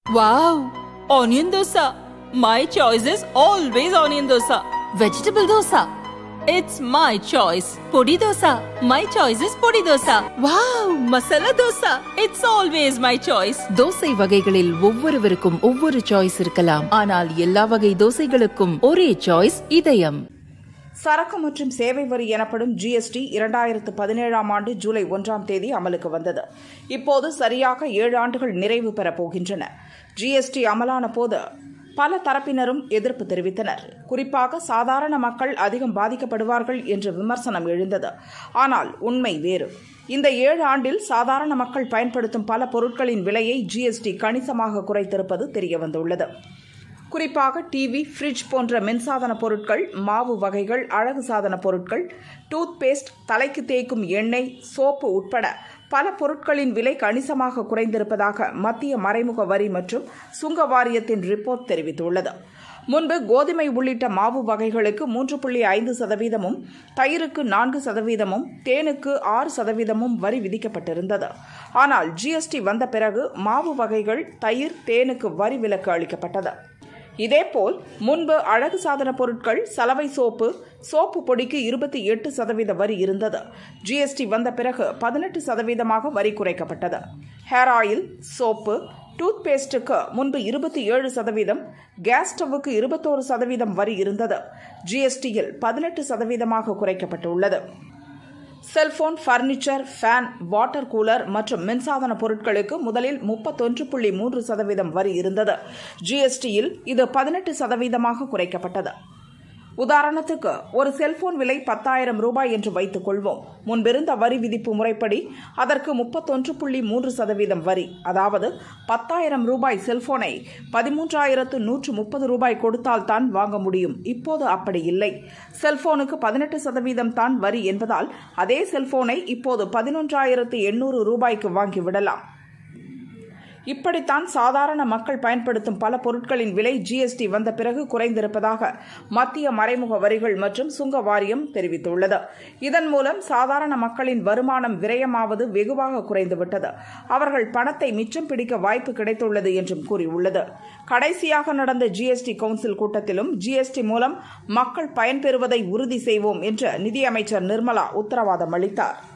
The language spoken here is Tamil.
Wow! Onion dosa. My choice is always onion dosa. Vegetable dosa. It's my choice. Podi dosa. My choice is podi dosa. Wow! Masala dosa. It's always my choice. Dosa வகைகளில் ஒவ்வொருவருக்கும் ஒவ்வொரு சாய்ஸ் இருக்கலாம். ஆனால் எல்லா வகை தோசைகளுக்கும் ஒரே சாய்ஸ் இதயம். சரக்கு மற்றும் சேவை வரி எனப்படும் ஜிஎஸ்டி 2017 ஆண்டு ஜூலை 1 அமலுக்கு வந்தது. இப்போது சரியாக 7 ஆண்டுகள் நிறைவு பெறப் போகின்றன. ஜிஎஸ்டி அமலான போது பல தரப்பினரும் எதிர்ப்பு தெரிவித்தனர். குறிப்பாக சாதாரண மக்கள் அதிகம் பாதிக்கப்படுவார்கள் என்ற விமர்சனம் எழுந்தது. ஆனால் உண்மை வேறு. இந்த 7 ஆண்டில் சாதாரண மக்கள் பயன்படுத்தும் பல பொருட்களின் விலையை ஜிஎஸ்டி கணிசமாக குறைத்திருப்பது தெரியவந்துள்ளது. குறிப்பாக டிவி, ஃப்ரிட்ஜ் போன்ற மின்சாதன பொருட்கள், மாவு வகைகள், அழகு சாதன பொருட்கள், டூத் பேஸ்ட், தலைக்கு தேய்க்கும் எண்ணெய், சோப்பு உட்பட பல பொருட்களின் விலை கணிசமாக குறைந்திருப்பதாக மத்திய மறைமுக வரி மற்றும் சுங்க வாரியத்தின் ரிப்போர்ட் தெரிவித்துள்ளது. முன்பு கோதுமை உள்ளிட்ட மாவு வகைகளுக்கு 3.5%, தயிருக்கு 4%, தேனுக்கு 6% வரி விதிக்கப்பட்டிருந்தது. ஆனால் ஜிஎஸ்டி வந்த பிறகு மாவு வகைகள், தயிர், தேனுக்கு வரி விலக்கு அளிக்கப்பட்டது. இதேபோல் முன்பு அழகு சாதன பொருட்கள், சலவை சோப்பு, சோப்பு பொடிக்கு 28% வரி இருந்தது. ஜிஎஸ்டி வந்த பிறகு 18% வரி குறைக்கப்பட்டது. ஹேர் ஆயில், சோப்பு, டூத் பேஸ்டுக்கு முன்பு 27%, கேஸ் ஸ்டவ்வுக்கு 21% வரி இருந்தது. ஜிஎஸ்டியில் 18% குறைக்கப்பட்டுள்ளது. Cellphone, furniture, fan, water cooler மற்றும் மின்சாதன பொருட்களுக்கு முதலில் 31.3% வரி இருந்தது. ஜிஎஸ்டியில் இது 18% குறைக்கப்பட்டது. உதாரணத்துக்கு ஒரு செல்போன் விலை 10,000 ரூபாய் என்று வைத்துக் கொள்வோம். முன்பிருந்த வரி விதிப்பு முறைப்படி அதற்கு 31.3% வரி, அதாவது 10,000 ரூபாய் செல்போனை 13,130 ரூபாய் கொடுத்தால் தான் வாங்க முடியும். இப்போது அப்படி இல்லை. செல்போனுக்கு 18% தான் வரி என்பதால் அதே செல்போனை இப்போது 11,800 ரூபாய்க்கு வாங்கிவிடலாம். இப்படித்தான் சாதாரண மக்கள் பயன்படுத்தும் பல பொருட்களின் விலை ஜிஎஸ்டி வந்த பிறகு குறைந்திருப்பதாக மத்திய மறைமுக வரிகள் மற்றும் சுங்க வாரியம் தெரிவித்துள்ளது. இதன் மூலம் சாதாரண மக்களின் வருமானம் விரயமாவது வெகுவாக குறைந்துவிட்டது. அவர்கள் பணத்தை மிச்சம் பிடிக்க வாய்ப்பு கிடைத்துள்ளது என்றும் கூறியுள்ளது. கடைசியாக நடந்த ஜிஎஸ்டி கவுன்சில் கூட்டத்திலும் ஜிஎஸ்டி மூலம் மக்கள் பயன்பெறுவதை உறுதி செய்வோம் என்று நிதியமைச்சர் நிர்மலா உத்தரவாதம் அளித்தார்.